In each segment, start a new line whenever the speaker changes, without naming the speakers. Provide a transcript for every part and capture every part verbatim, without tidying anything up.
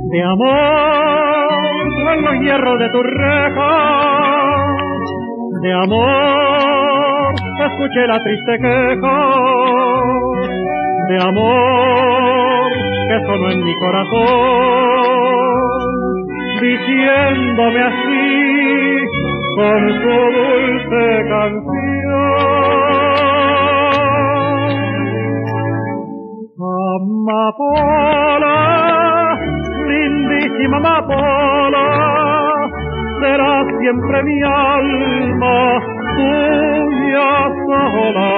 de amor en los hierros de tu reja, de amor escuché la triste queja, de amor que sonó en mi corazón, diciéndome así con su dulce canción. Amapola, lindísima amapola, será siempre mi alma tuya sola.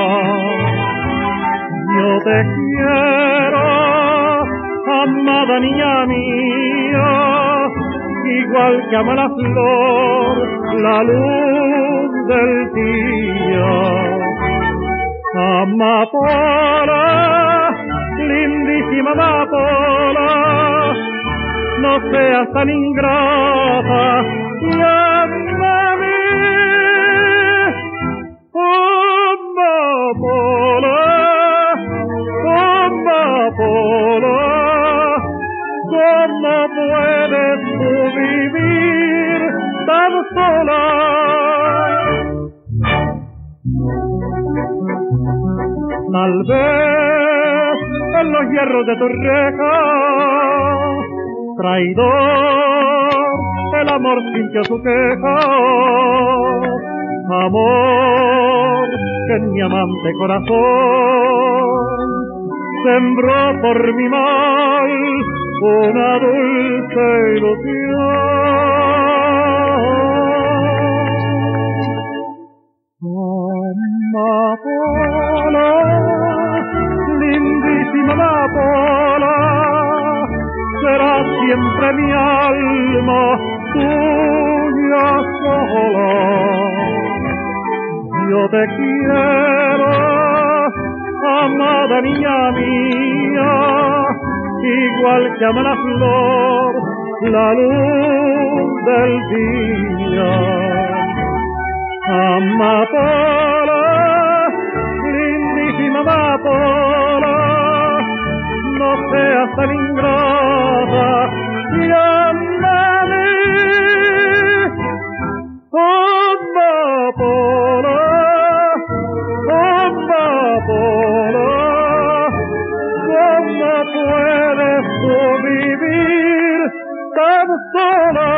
Yo te quiero, amada niña mía, igual que ama la flor la luz del día. Amapola, lindísima amapola, no seas tan ingrata, llámame amapola, amapola, ¿cómo puedes tú vivir tan sola? Tal vez en los hierros de tu reja, traidor, el amor sintió su queja, amor que en mi amante corazón sembró por mi mal una dulce ilusión. Amapola, lindísima amapola, será siempre mi alma tuya sola. Yo te quiero, amada niña mía, igual que ama la flor la luz del día. Amapola, lindísima amapola, no seas tan ingrata, llámame amapola, amapola, ¿cómo puedes tú vivir tan sola?